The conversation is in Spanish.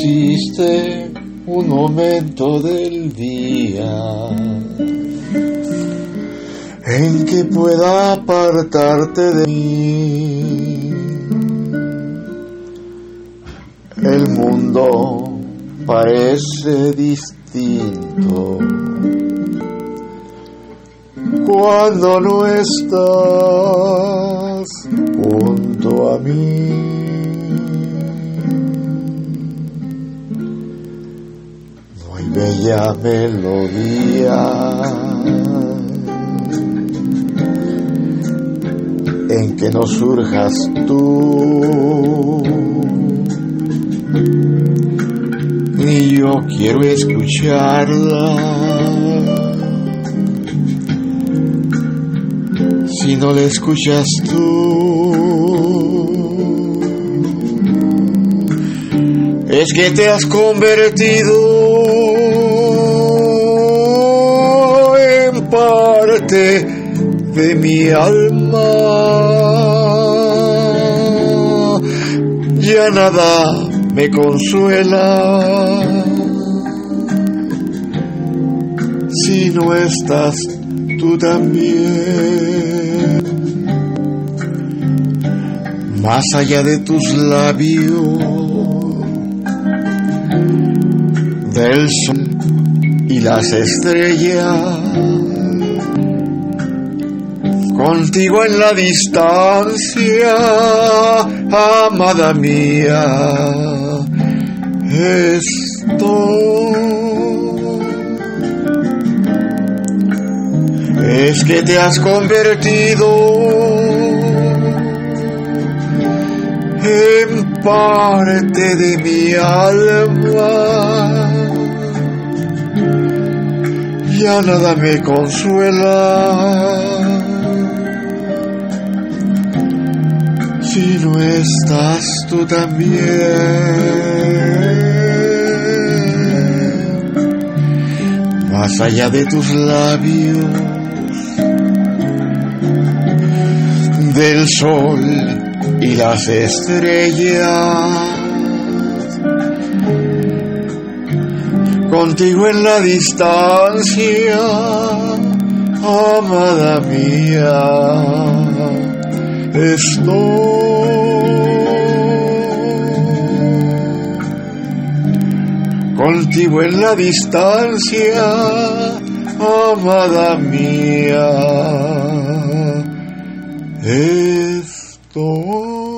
existe un momento del día en que pueda apartarte de mí. El mundo parece distinto cuando no estás junto a mí. No hay bella melodía en que no surjas tú, ni yo quiero escucharla si no la escuchas tú. Es que te has convertido en parte de mi alma. Ya nada me consuela si no estás tú también. Más allá de tus labios, del sol y las estrellas, contigo en la distancia, amada mía, estoy. Es que te has convertido en parte de mi alma. Ya nada me consuela si no estás tú también. Más allá de tus labios, del sol y las estrellas, contigo en la distancia, amada mía, estoy. Contigo en la distancia, amada mía, estoy.